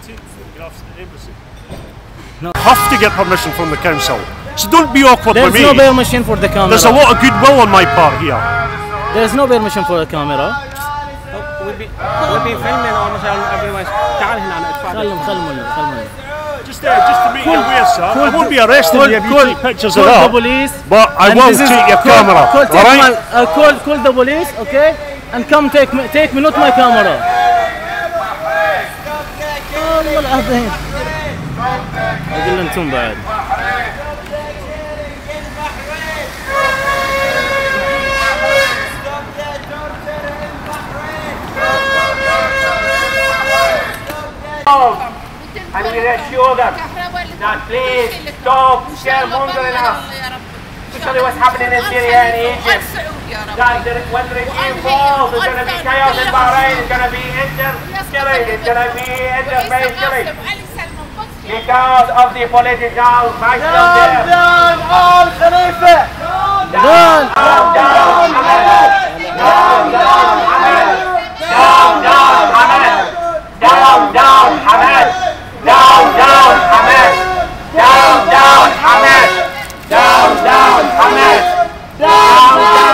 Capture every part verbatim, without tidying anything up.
take photographs at the embassy. No. Have to get permission from the council. So don't be awkward with me. There's no permission for the camera. There's a lot of goodwill on my part here. There's no permission for the camera. We'll be, we'll be filming or otherwise. خلهم خلهم خلهم. Just there, just to make you aware, sir. I won't be arresting call, you if you call, take pictures call of that. the police. But I will take your call, camera. Call, all right? my, uh, call, call the police, okay? And come take me, take me, not my camera. والله العظيم. أقول أنتم بعد. And we assure them that please stop scaremongering us, especially what's happening in Syria and Egypt. That when the regime falls, there's going to be chaos in Bahrain, it's going to be inter-killing, it's going to be interfaith killing. Because of the political factions there. Down all Khalifa! Down, down, down, Hamas! Down, down, Hamas! Down, down, Hamas! Down, down, Hamas! Down, down, Hamas! Down, down, Hamas! Down, down, Hamas! Down, down,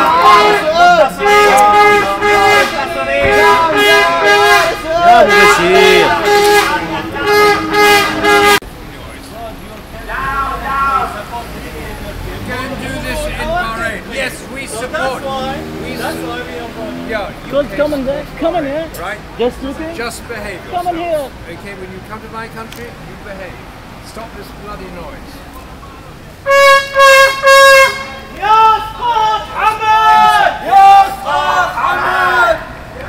يا أبو بشير. Yes, we support. We support. Yeah. Could come in there. Come in here. Right. Just looking. Just behave yourself. Come in here. Okay, when you come to my country, you behave. Stop this bloody noise. يسقط حمد! يسقط حمد!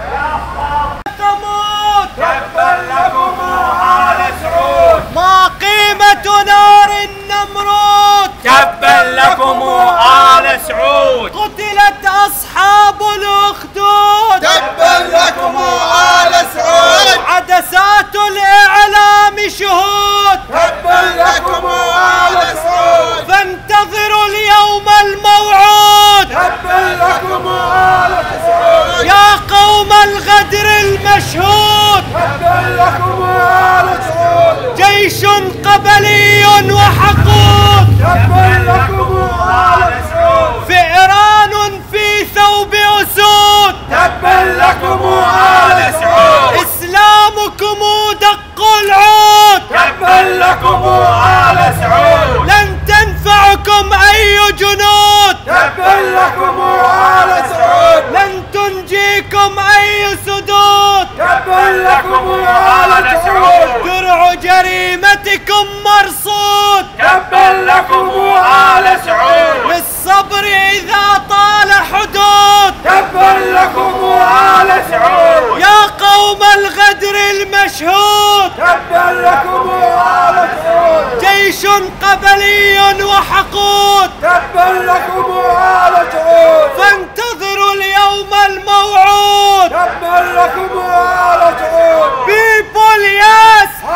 تموت! تبا لكم آل سعود! ما قيمة نار النمرود؟ تبا لكم آل سعود! قتلت أصحاب الأخدود! تبا لكم آل سعود! عدسات الإعلام شهود! تبا لكم آل سعود! فانتظروا اليوم الموعود! تبا لكم آل سعود! يا قوم الغدر المشهود! تبا لكم آل سعود! جيش قبلي وحقود! تبا لكم آل سعود! فئران في ثوب أسود! تبا لكم آل سعود! إسلامكم دق العود! تبا لكم آل سعود! لن تنفعكم أي جنود! تبا لكم آل سعود! لن تنجيكم أي سدود! تبا لكم آل سعود! درع جريمتكم مرصود! تبا لكم آل سعود! للصبر إذا طال حدود! تبا لكم آل سعود! يا قوم الغدر المشهود! تبا لكم آل سعود! جيش قبلي وحقود! تبا لكم آل سعود! فانتظروا اليوم الموعود! تبا لكم آل سعود! People, yes!